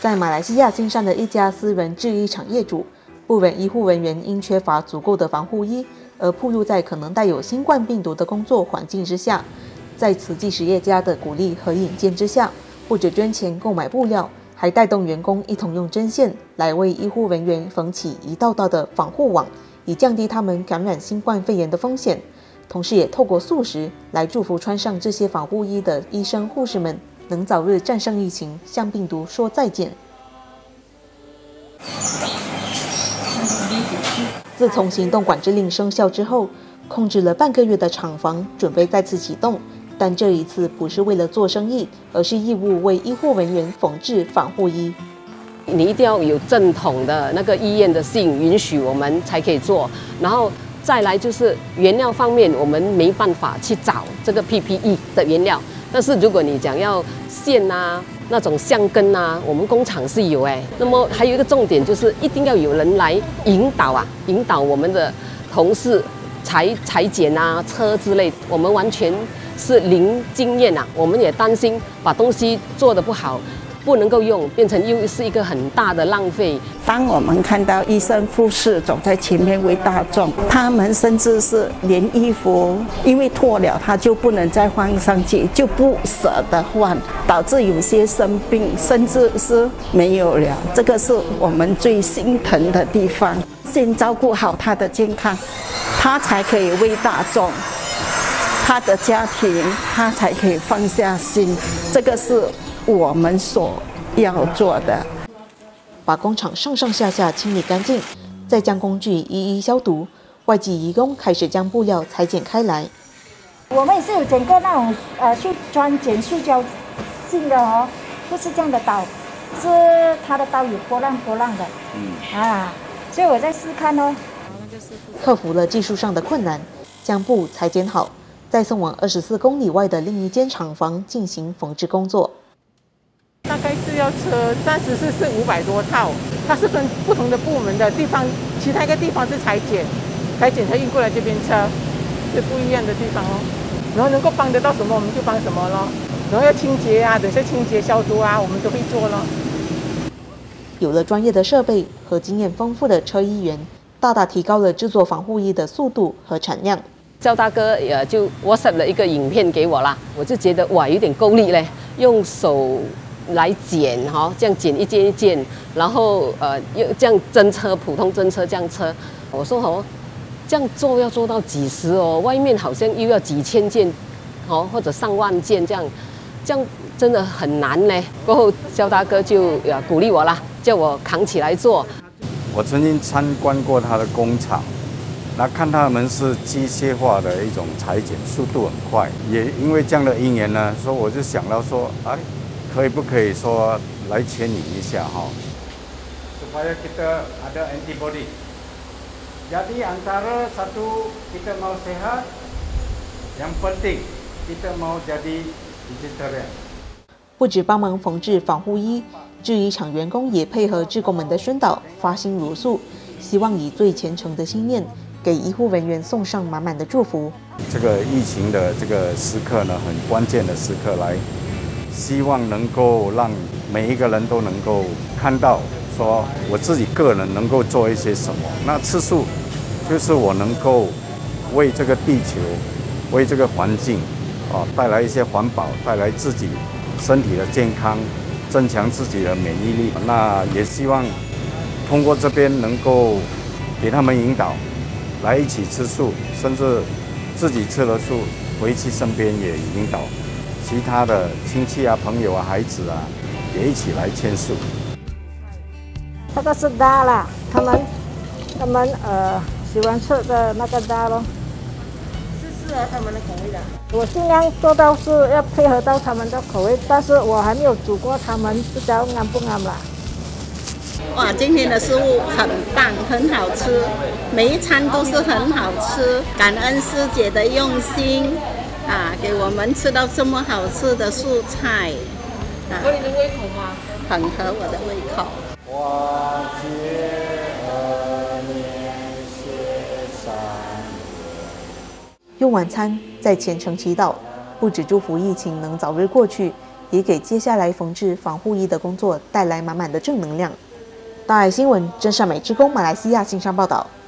在马来西亚金山的一家私人制衣厂业主，部分医护人员因缺乏足够的防护衣，而暴露在可能带有新冠病毒的工作环境之下。在慈济实业家的鼓励和引荐之下，不止捐钱购买布料，还带动员工一同用针线来为医护人员缝起一道道的防护网，以降低他们感染新冠肺炎的风险。同时也透过素食来祝福穿上这些防护衣的医生护士们能早日战胜疫情，向病毒说再见。自从行动管制令生效之后，控制了半个月的厂房准备再次启动，但这一次不是为了做生意，而是义务为医护人员缝制防护衣。 你一定要有正统的那个医院的信允许我们才可以做，然后再来就是原料方面，我们没办法去找这个 PPE 的原料。但是如果你讲要线啊、那种橡根啊，我们工厂是有哎。那么还有一个重点就是一定要有人来引导我们的同事裁剪啊、车之类，我们完全是零经验啊。我们也担心把东西做得不好，不能够用，变成又是一个很大的浪费。 当我们看到医生护士走在前面为大众，他们甚至是连衣服因为脱了他就不能再换上去，就不舍得换，导致有些生病，甚至是没有了。这个是我们最心疼的地方。先照顾好他的健康，他才可以为大众，他的家庭，他才可以放下心。这个是我们所要做的。 把工厂上上下下清理干净，再将工具一一消毒。外籍移工开始将布料裁剪开来。 我们也是有整个那种去专剪塑胶性的哦，不是这样的刀，是它的刀有波浪的。所以我在试看哦。 克服了技术上的困难，将布裁剪好，再送往24公里外的另一间厂房进行缝制工作。 大概是要车，暂时是500多套，它是分不同的部门的地方，其他一个地方是裁剪才运过来这边车，是不一样的地方哦。然后能够帮得到什么我们就帮什么咯，然后要清洁啊，等下清洁消毒啊，我们都会做咯。 有了专业的设备和经验丰富的车衣员，大大提高了制作防护衣的速度和产量。 赵大哥就 WhatsApp 了一个影片给我啦，我就觉得哇有点够力嘞，用手来剪哈，这样剪一件一件，然后又这样针车，普通针车这样车。我说哦，这样做要做到几时哦？外面好像又要几千件，哦或者上万件这样真的很难呢。过后肖大哥就鼓励我啦，叫我扛起来做。 我曾经参观过他的工厂，那看他们是机械化的一种裁剪，速度很快。也因为这样的因缘呢，所以我就想到说，哎，不可以说来牵引一下哈？Supaya kita ada antibody. Jadi antara satu kita mau sehat, yang penting kita mau jadi vegetarian. 不止帮忙缝制防护衣，制衣厂员工也配合志工们的宣导，发心如素，希望以最虔诚的心念，给医护人员送上满满的祝福。 这个疫情的这个时刻呢，很关键的时刻来，希望能够让每一个人都能够看到，说我自己个人能够做一些什么。那次数就是我能够为这个地球、为这个环境带来一些环保，带来自己身体的健康，增强自己的免疫力。那也希望通过这边能够给他们引导，来一起吃素，甚至自己吃了素回去身边也引导其他的亲戚啊、朋友啊、孩子啊，也一起来签素。 这个是大啦，他们喜欢吃的那个大咯， 是适合他们的口味的。 我尽量做到是要配合到他们的口味，但是我还没有煮过，他们不知道啱不啱啦。 哇，今天的食物很棒，很好吃，每一餐都是很好吃。感恩师姐的用心给我们吃到这么好吃的素菜。 合你的胃口吗？ 很合我的胃口。 用晚餐在虔诚祈祷，不只祝福疫情能早日过去， 也给接下来缝制防护衣的工作带来满满的正能量。大爱新闻真善美之工马来西亚信上报道。